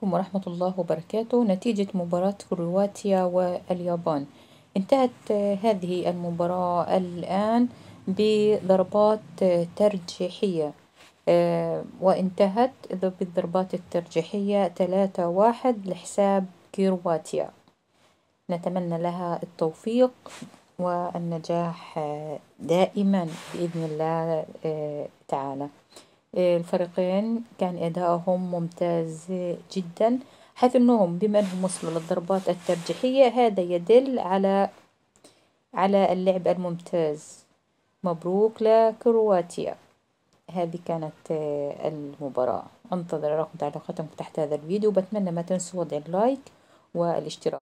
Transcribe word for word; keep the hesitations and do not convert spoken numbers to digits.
عليكم ورحمة الله وبركاته. نتيجة مباراة كرواتيا واليابان، انتهت هذه المباراة الآن بضربات ترجيحية، وانتهت بالضربات الترجيحية ثلاثة واحد لحساب كرواتيا. نتمنى لها التوفيق والنجاح دائما بإذن الله تعالى. الفريقين كان أداءهم ممتاز جدا، حيث أنهم بما أنهم وصلوا للضربات الترجيحية هذا يدل على على اللعب الممتاز. مبروك لكرواتيا. هذه كانت المباراة. انتظر رقم تعليقاتكم تحت هذا الفيديو، بتمنى ما تنسوا وضع اللايك والاشتراك.